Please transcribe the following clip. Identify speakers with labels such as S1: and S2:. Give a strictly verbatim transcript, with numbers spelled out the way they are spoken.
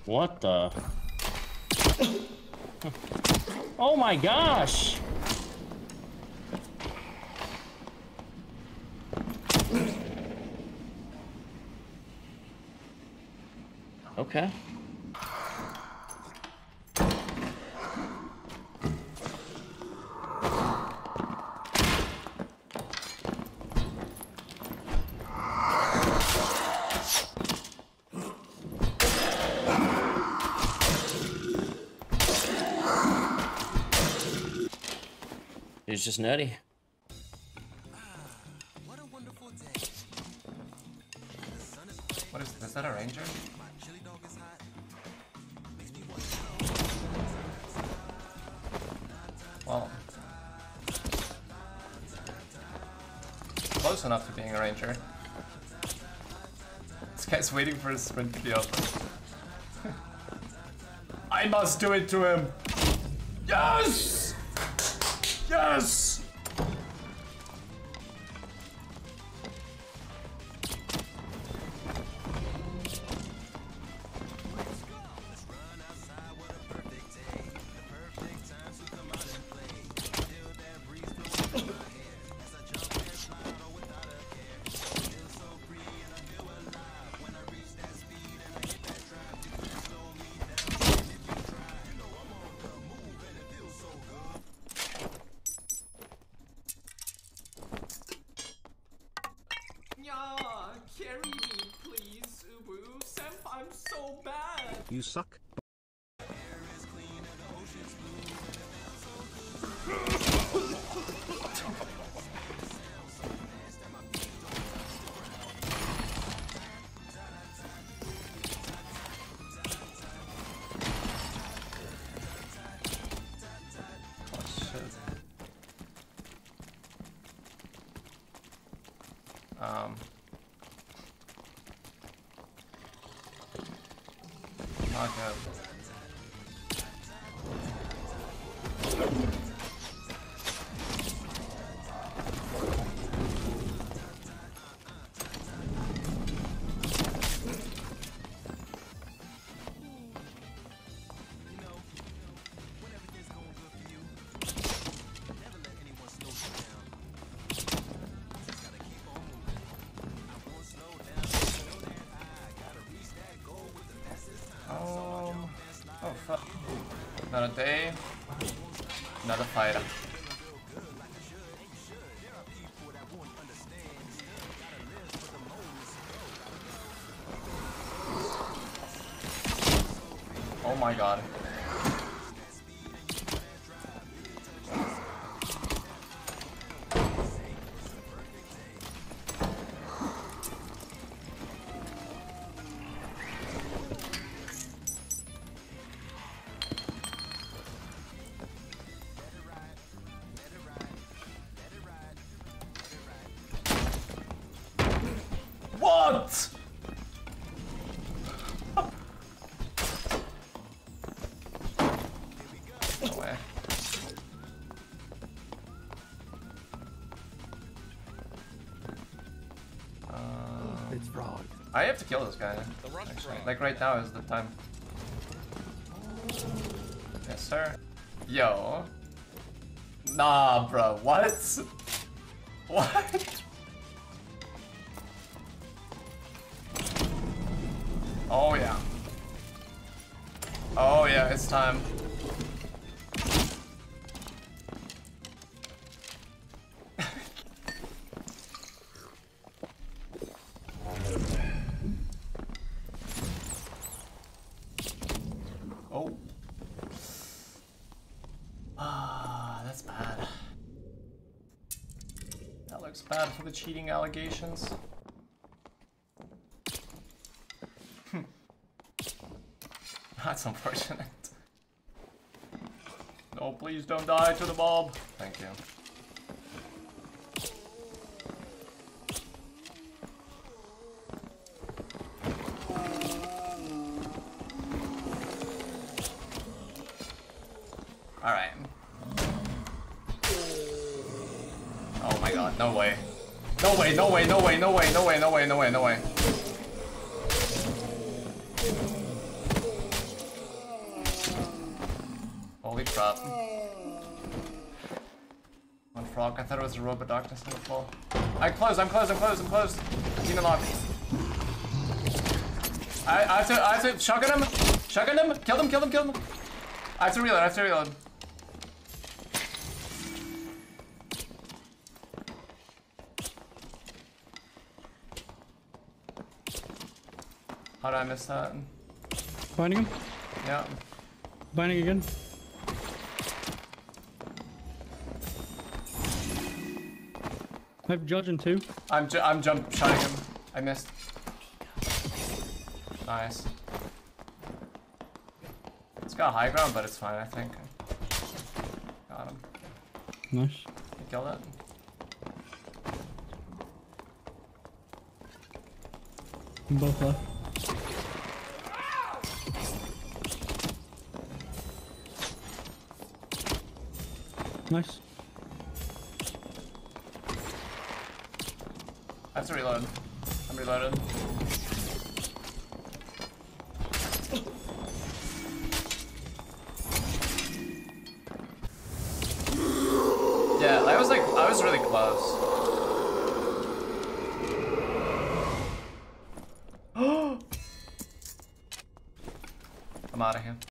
S1: What the? Oh my gosh! Okay. He's just nutty.
S2: What a wonderful day.
S3: What is, is that a ranger? Well, close enough to being a ranger. This guy's waiting for his sprint to be open. I must do it to him! Yes! Yes!
S4: Carry me, please, Ubu. Senpai, I'm so bad.
S5: You suck.
S3: Um, not good. Oh fuck. Another day, another fighter. Oh my god. What? No way. Um,
S5: It's fraud.
S3: I have to kill this guy. Actually, like right now is the time. Yes, sir. Yo. Nah, bro. What? What? Oh yeah. Oh yeah, it's time. Oh. Ah, that's bad. That looks bad for the cheating allegations. That's unfortunate. No, please don't die to the mob. Thank you. Alright. Oh my god, no way. No way, no way, no way, no way, no way, no way, no way, no way. Holy crap. One frog. I thought it was a robe of darkness in the fall. I'm close, I'm close, I'm close, I'm close. Demon lock. I, I have to, I have to shotgun him. Shotgun him. Kill him, kill him, kill him. I have to reload, I have to reload. How did I miss that?
S2: Binding him.
S3: Yeah.
S2: Binding again. I have judge in two.
S3: I'm ju I'm jump shotting him. I missed. Nice. It's got high ground, but it's fine, I think. Got him.
S2: Nice.
S3: You killed it.
S2: Both left. Nice.
S3: I have to reload. I'm reloaded. Yeah, I was like, I was really close.